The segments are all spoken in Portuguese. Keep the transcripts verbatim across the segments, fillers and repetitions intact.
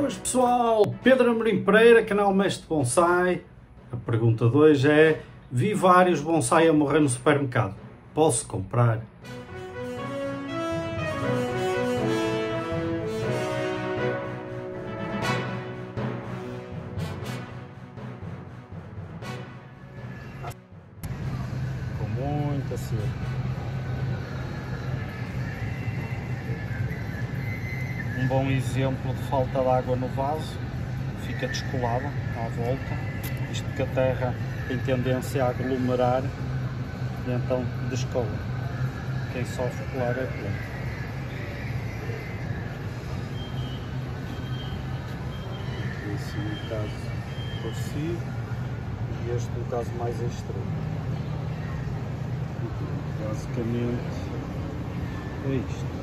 Boas pessoal, Pedro Amorim Pereira, canal Mestre Bonsai. A pergunta de hoje é: vi vários bonsai a morrer no supermercado, posso comprar? Com muita sede. Um bom exemplo de falta de água no vaso, fica descolada à volta, isto porque a terra tem tendência a aglomerar e então descola. Quem sofre claro é a planta. Esse no caso parecido e este no caso mais extremo. Basicamente é isto.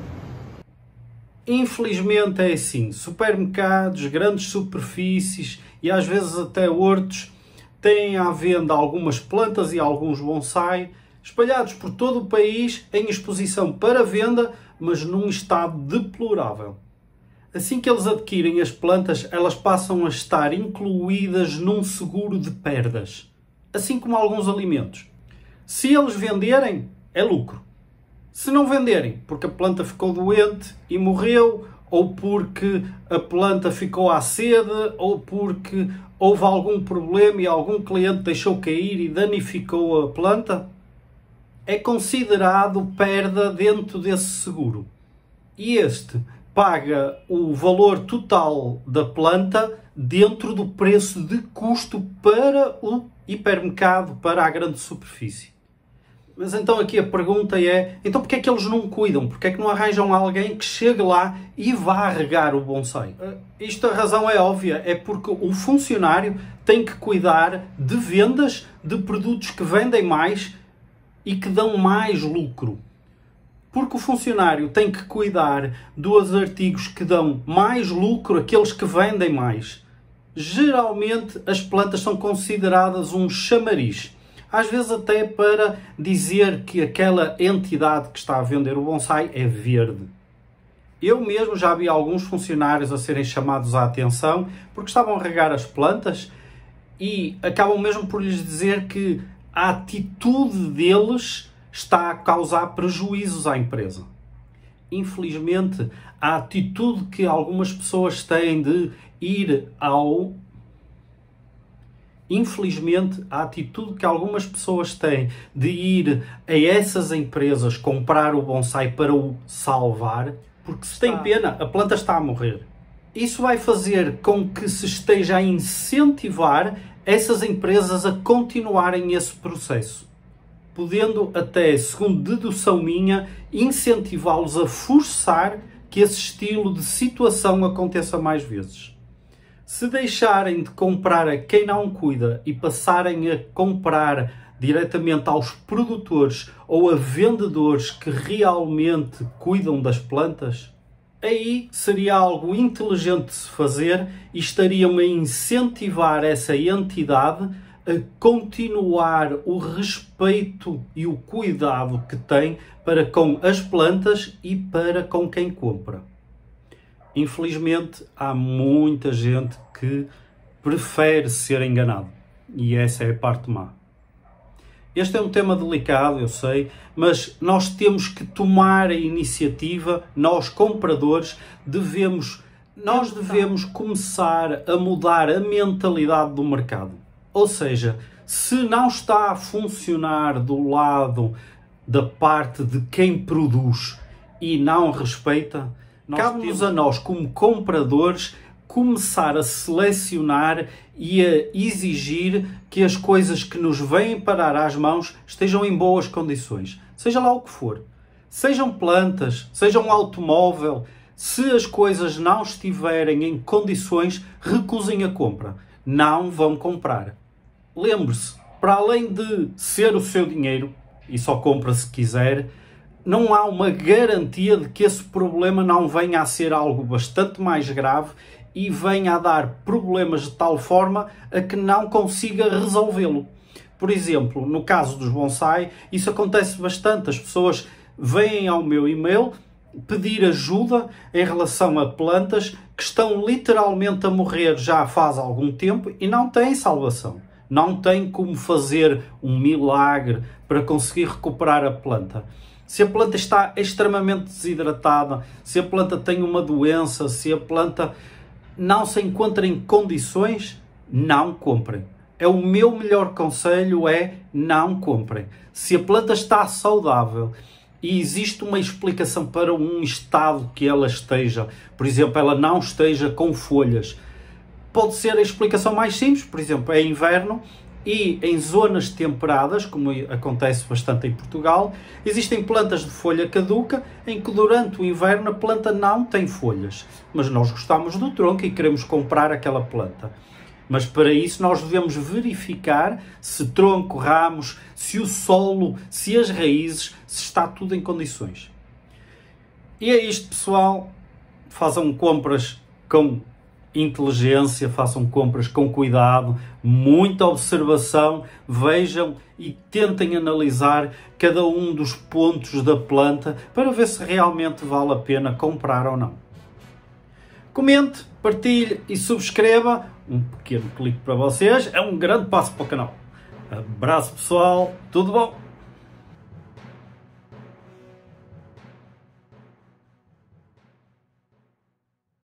Infelizmente é assim, supermercados, grandes superfícies e às vezes até hortos têm à venda algumas plantas e alguns bonsai espalhados por todo o país em exposição para venda, mas num estado deplorável. Assim que eles adquirem as plantas, elas passam a estar incluídas num seguro de perdas, assim como alguns alimentos. Se eles venderem, é lucro. Se não venderem, porque a planta ficou doente e morreu, ou porque a planta ficou à sede, ou porque houve algum problema e algum cliente deixou cair e danificou a planta, é considerado perda dentro desse seguro. E este paga o valor total da planta dentro do preço de custo para o hipermercado, para a grande superfície. Mas então aqui a pergunta é, então porquê é que eles não cuidam? Porquê é que não arranjam alguém que chegue lá e vá regar o bonsai? Uh, isto a razão é óbvia, é porque o funcionário tem que cuidar de vendas de produtos que vendem mais e que dão mais lucro. Porque o funcionário tem que cuidar dos artigos que dão mais lucro, aqueles que vendem mais. Geralmente as plantas são consideradas um chamariz. Às vezes até para dizer que aquela entidade que está a vender o bonsai é verde. Eu mesmo já vi alguns funcionários a serem chamados à atenção porque estavam a regar as plantas e acabam mesmo por lhes dizer que a atitude deles está a causar prejuízos à empresa. Infelizmente, a atitude que algumas pessoas têm de ir ao... Infelizmente, a atitude que algumas pessoas têm de ir a essas empresas comprar o bonsai para o salvar, porque se tem pena, a planta está a morrer. Isso vai fazer com que se esteja a incentivar essas empresas a continuarem esse processo, podendo até, segundo dedução minha, incentivá-los a forçar que esse estilo de situação aconteça mais vezes. Se deixarem de comprar a quem não cuida e passarem a comprar diretamente aos produtores ou a vendedores que realmente cuidam das plantas, aí seria algo inteligente de se fazer e estariam a incentivar essa entidade a continuar o respeito e o cuidado que tem para com as plantas e para com quem compra. Infelizmente, há muita gente que prefere ser enganado. E essa é a parte má. Este é um tema delicado, eu sei, mas nós temos que tomar a iniciativa, nós compradores, devemos, nós devemos começar a mudar a mentalidade do mercado. Ou seja, se não está a funcionar do lado da parte de quem produz e não respeita, cabe-nos a nós, como compradores, começar a selecionar e a exigir que as coisas que nos vêm parar às mãos estejam em boas condições. Seja lá o que for. Sejam plantas, seja um automóvel. Se as coisas não estiverem em condições, recusem a compra. Não vão comprar. Lembre-se, para além de ser o seu dinheiro, e só compra se quiser, não há uma garantia de que esse problema não venha a ser algo bastante mais grave e venha a dar problemas de tal forma a que não consiga resolvê-lo. Por exemplo, no caso dos bonsai, isso acontece bastante. As pessoas vêm ao meu e-mail pedir ajuda em relação a plantas que estão literalmente a morrer já faz algum tempo e não têm salvação. Não têm como fazer um milagre para conseguir recuperar a planta. Se a planta está extremamente desidratada, se a planta tem uma doença, se a planta não se encontra em condições, não comprem. É o meu melhor conselho, é não comprem. Se a planta está saudável e existe uma explicação para um estado que ela esteja, por exemplo, ela não esteja com folhas, pode ser a explicação mais simples, por exemplo, é inverno e em zonas temperadas, como acontece bastante em Portugal, existem plantas de folha caduca em que durante o inverno a planta não tem folhas, mas nós gostamos do tronco e queremos comprar aquela planta. Mas para isso nós devemos verificar se tronco, ramos, se o solo, se as raízes, se está tudo em condições. E é isto, pessoal. Façam compras com inteligência, façam compras com cuidado, muita observação, vejam e tentem analisar cada um dos pontos da planta para ver se realmente vale a pena comprar ou não. Comente, partilhe e subscreva. Um pequeno clique para vocês é um grande passo para o canal. Abraço, pessoal, tudo bom?